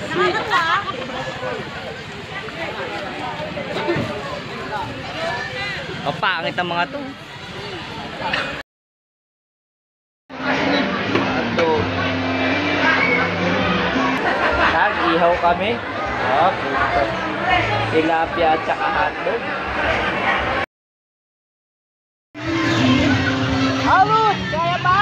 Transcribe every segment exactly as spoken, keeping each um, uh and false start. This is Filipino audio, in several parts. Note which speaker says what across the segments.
Speaker 1: O, pangit ang mga to. Hotdog. Nag-ihaw kami. Oh, puto. Tilapia at saka hotdog. Alot! Kaya ba?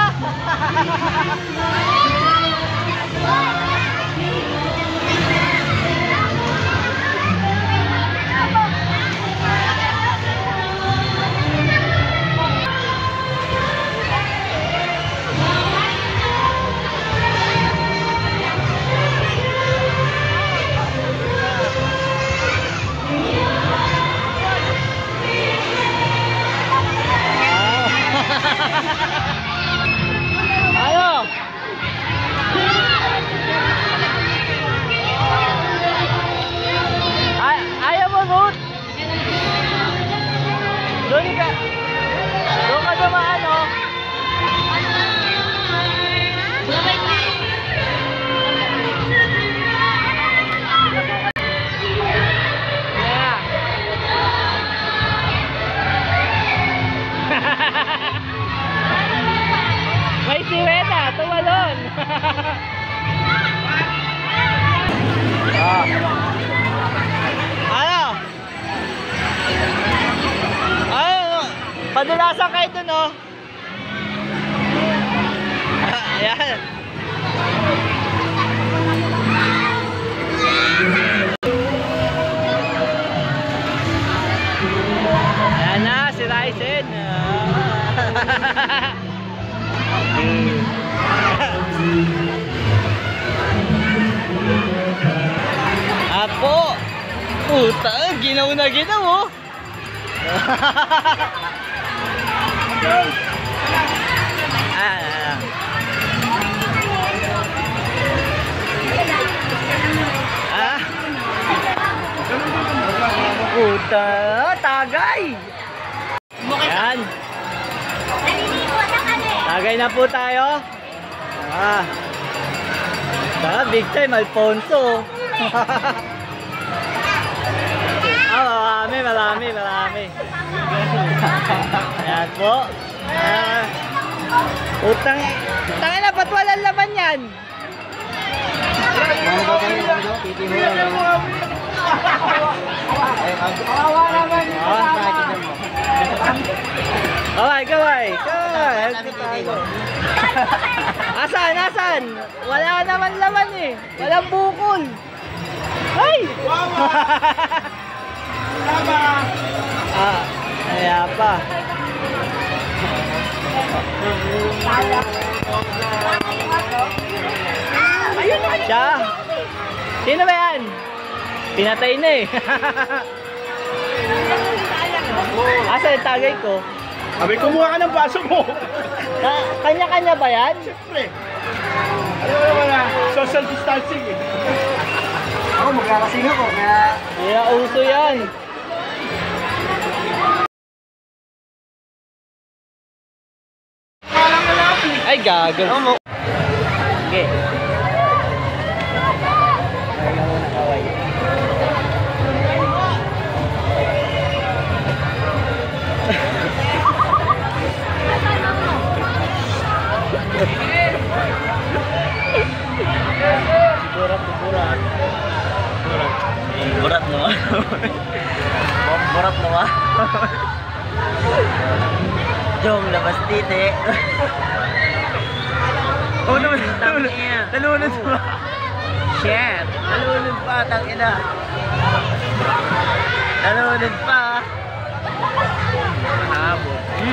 Speaker 1: Ayo. Ay, ayaw mo, Ruth. Doon ka. Doon ka dumaan, oh. May siweta, tumalon. Ah. Ano? Ano? Padulasan kayo dun, oh. Ayan. Ayan na, si Ryzen. Apo, puta, ginaw na ginaw, oh. Ah, ah. Puta, tagay. Yan. Tagay na po tayo. Ah. Ah, big time Alfonso. Ah, marami, marami, marami. Ayan po. Ah. Utang, tangin na, ba't walang laman yan?
Speaker 2: Kawawa naman yung
Speaker 1: Kaway, kaway, kaway. Asan, asan? Wala naman laman eh. Walang bukol. Ay! Ah, kaya pa. Siya. Sino ba yan? Pinatay na eh. Asa yung tagay ko?
Speaker 2: Sabi, kumuha ka ng baso mo.
Speaker 1: Kanya-kanya ba yan?
Speaker 2: Siyempre. Ano mo naman na? Social distancing eh. Ako magkakasing ako kaya...
Speaker 1: Kaya uso yan. Ay gago. Okay. Burat, burat. Burat. Burat naman. Burat naman. Jom, labas tite. Oh, naman. Nalunod pa. Shit. Nalunod pa, tangina. Nalunod pa. Habo.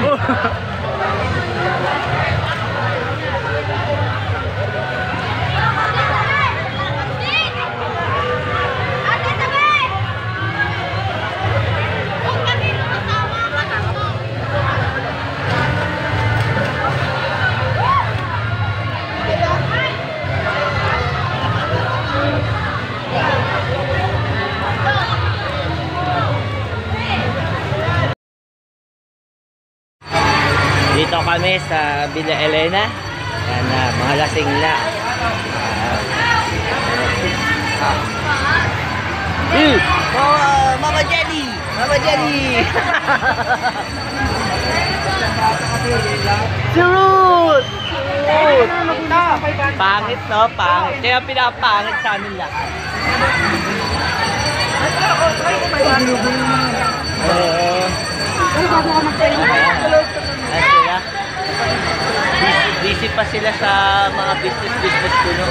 Speaker 1: Dito kami sa Villa Elena. Yan na, mga lasing na. Uh, Mama Jenny! Mama Jenny! Surut! Surut! Pangit, no? Pangit. Kaya pinapangit sa amin lahat. Oo. Ayan sila. Busy pa sila sa mga business-business ko, no?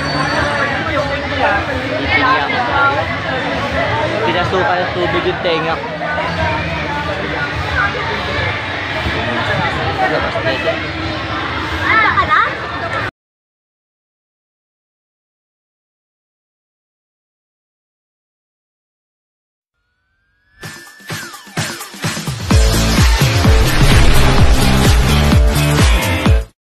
Speaker 1: Iiyak. Pinasukan ng tubig yung tenga ko. Labas na ito.